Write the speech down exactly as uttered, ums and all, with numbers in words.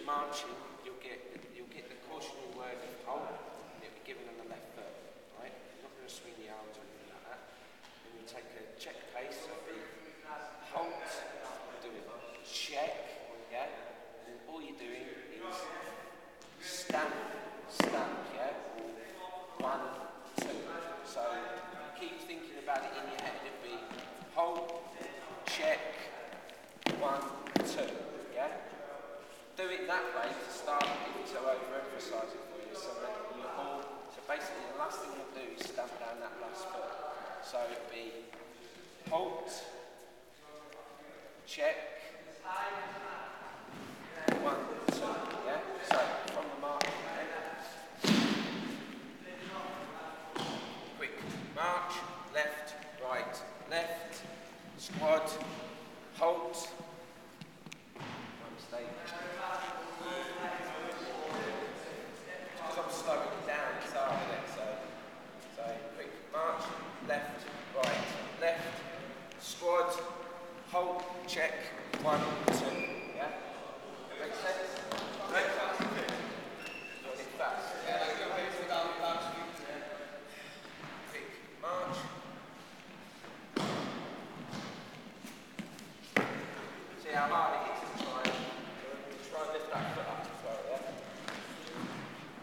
marching, you'll get you'll get the cautionary word of halt, and it'll be given on the left foot, right? You're not going to swing the arms or anything like that. Then you take a check pace, so it'll be halt, do it, check, yeah? And all you're doing is stamp, stamp, yeah? One, two. So you keep thinking about it in your head. It'll be hold, check, one, two, yeah? Do it that way to start with, to overemphasise it for you, so that you all, so basically the last thing you'll do is stamp down that last foot. So it'll be halt, check, one, two, yeah? So from the mark, okay? Quick march, left, right, left, squad, halt, one mistake.